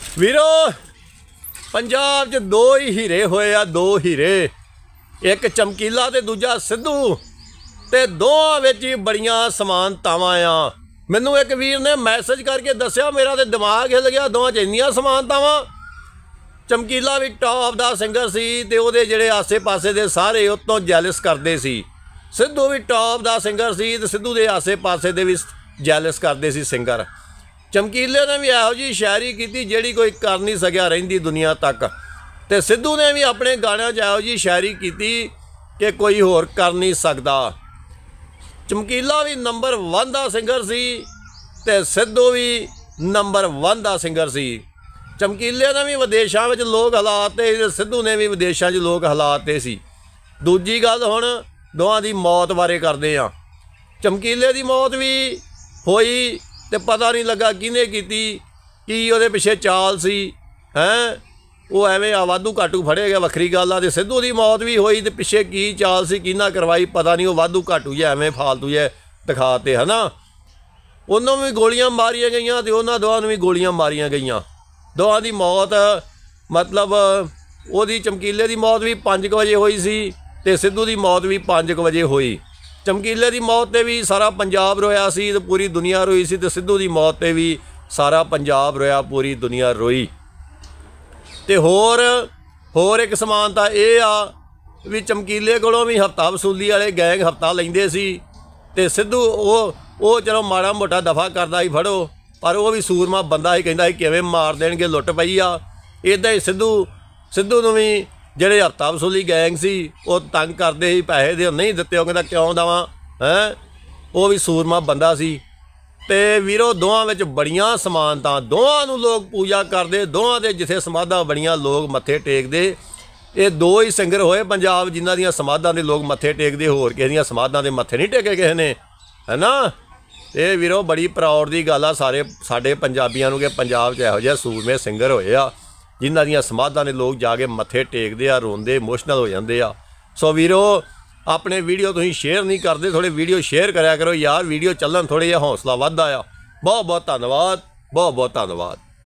ਵੀਰੋ पंजाब च दो ही हीरे होए आ, दो हीरे, एक चमकीला ते दूजा सिद्धू, ते दोवां विच ही बड़ियां समानतावां आ। मैनू एक वीर ने मैसेज करके दस्या, मेरा तो दिमाग हिल गया, दोवां च इन्नियां समानतावां। चमकीला भी टॉप दा सिंगर सी ते ओहदे जिहड़े आसे पासे दे सारे उतों जैलस करदे सी। सिद्धू भी टॉप दा सिंगर सी ते सिद्धू दे आसे पासे दे भी जैलस करदे सी सिंगर। चमकीले ने भी इहो जी शायरी की जिहड़ी कोई कर नहीं सकिया रहिंदी दुनिया तक, ते सिद्धू ने भी अपने गाणिਆਂ 'च इहो जी शायरी की कि कोई होर कर नहीं सकता। चमकीला भी नंबर 1 दा सिंगर सी ते सिद्धू भी नंबर 1 दा सिंगर सी। चमकीले ने भी विदेशों में लोग हलाते, सिद्धू ने भी विदेशों 'च लोग हलाते सी। दूजी गल हुण दोवां दी मौत बारे करदे आ। चमकीले दी मौत भी होई ते पता नहीं लगा किने कीती, की उहदे पिछे चाल सी हैं, वो एवें वाधू घाटू फड़े गया वक्री गल आ। ते सिद्धू दी मौत भी होई ते पिछे की चाल सी किना करवाई पता नहीं, वो वाधू घाटू जे एवें फालतू जे दिखाते है ना। उन्होंने भी गोलियां मारिया गई ते उन्होंने दोवां नूं भी गोलियां मारिया गई। दोवां दी मौत मतलब ओहदी चमकीले की मौत भी 5 बजे हुई सी ते सिद्धू की मौत भी 5 बजे हुई। चमकीले की मौत पर भी सारा पंजाब रोया सी ते पूरी दुनिया रोई सी, ते सिद्धू की मौत पर भी सारा पंजाब रोया, पूरी दुनिया रोई। ते होर एक समानता ये आ भी चमकीले कोलों भी हफ्ता वसूली वाले गैंग हफ्ता लेंदे सी, ते सिद्धू वो चलो माड़ा मोटा दफा करदा ही फड़ो, पर वो भी सूरमा बंदा ही, कहंदा ही किवें मार देणगे, लुट पई आ। इदां ही सिद्धू नूं भी ਜਿਹੜੇ हफ्ता वसूली गैंग सी वो तंग करते ही, पैसे दे नहीं दिते, वो कहता क्यों देवां हैं, वो भी सूरमा बंदा सी। ते वीरो दोवां विच बड़ियां समानता, दोवां नूं लोग पूजा करते, दोवां दे जिथे समाधां बड़ियां लोग मत्थे टेकदे। ये दो ही सिंगर होए पंजाब जिन्हां दियां समाधां दे लोग मत्थे टेकदे, होर किसे दियां समाधां दे मत्थे नहीं टेके किसे ने, है ना। ये वीरो बड़ी प्राउड दी गल आ साडे पंजाबियां नूं कि पंजाब च इहो जिहे सूरमे सिंगर होए आ जिन्हां दियां समाधां ने लोग जाके मत्थे टेकदे आ, रोंदे, इमोशनल हो जाते आ। सो वीरो अपने वीडियो तुसीं शेयर नहीं करते, थोड़े वीडियो शेयर करा करो यार, वीडियो चलन थोड़े जिहा हौसला वधदा आ। बहुत बहुत धन्नवाद, बहुत बहुत धन्नवाद।